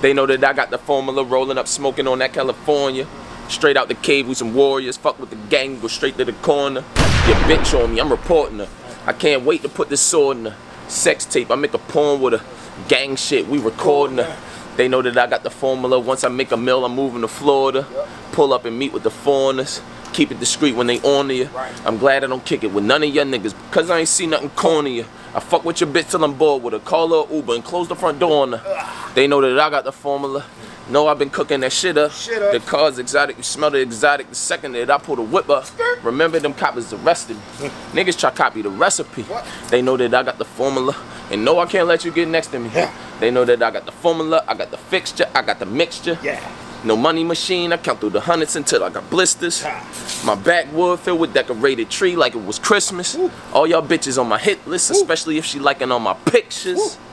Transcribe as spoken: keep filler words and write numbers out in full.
They know that I got the formula, rolling up, smoking on that California. Straight out the cave with some warriors, fuck with the gang, go straight to the corner. Your bitch on me, I'm reporting her. I can't wait to put this sword in her. Sex tape, I make a porn with her. Gang shit, we recording her. They know that I got the formula. Once I make a mill, I'm moving to Florida. Pull up and meet with the foreigners. Keep it discreet when they on to you. I'm glad I don't kick it with none of your niggas, because I ain't see nothing corny. I fuck with your bitch till I'm bored with her. Call her Uber and close the front door on her. They know that I got the formula. No, I've been cooking that shit up. Shit up. The car's exotic. You smell the exotic the second that I pull the whip up. Remember them coppers arrested me. Niggas try to copy the recipe. What? They know that I got the formula. And no, I can't let you get next to me. Yeah. They know that I got the formula. I got the fixture. I got the mixture. Yeah. No money machine, I count through the hundreds until I got blisters. My backwood filled with decorated tree like it was Christmas. All y'all bitches on my hit list, especially if she liking all my pictures.